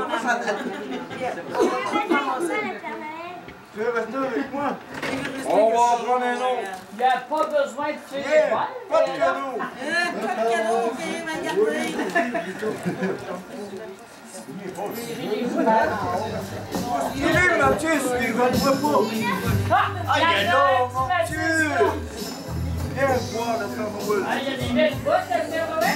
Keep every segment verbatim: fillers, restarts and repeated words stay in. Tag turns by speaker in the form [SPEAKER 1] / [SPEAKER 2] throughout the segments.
[SPEAKER 1] Tu veux rester avec moi?
[SPEAKER 2] On va en prendre un autre.
[SPEAKER 3] Il n'y a pas besoin de faire des
[SPEAKER 1] Yeah,
[SPEAKER 3] balles.
[SPEAKER 1] pas de cadeau.
[SPEAKER 4] Pas de cadeau, ok, ma garder.
[SPEAKER 1] Il est Mathieu, il ne rentre pas.
[SPEAKER 3] Ah, il y a
[SPEAKER 1] non, Mathieu. Viens voir le cameroun.
[SPEAKER 3] Ah, il y a des belles bottes, le Père Noël.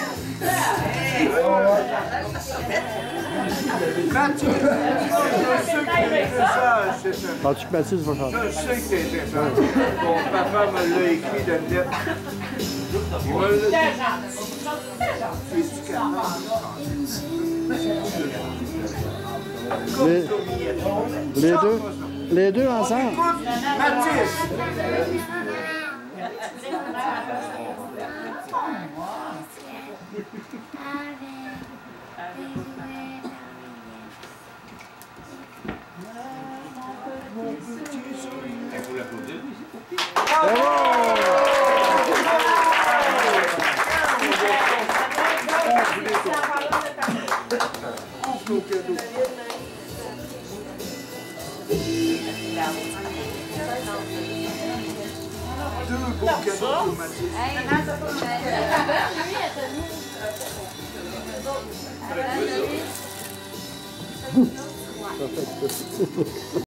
[SPEAKER 1] Mathieu, je sais que t'es ça, c'est ça.
[SPEAKER 5] Penses-tu que Mathis va chanter?
[SPEAKER 1] Je sais que t'es ça. Ton papa me l'a écrit de lettre. Il me l'a dit. Es-tu
[SPEAKER 5] Les, les deux, les deux ensemble?
[SPEAKER 1] Écoute, Mathis.
[SPEAKER 2] Vous l'applaudissez?
[SPEAKER 1] Deux beaux cadeaux pour Mathis.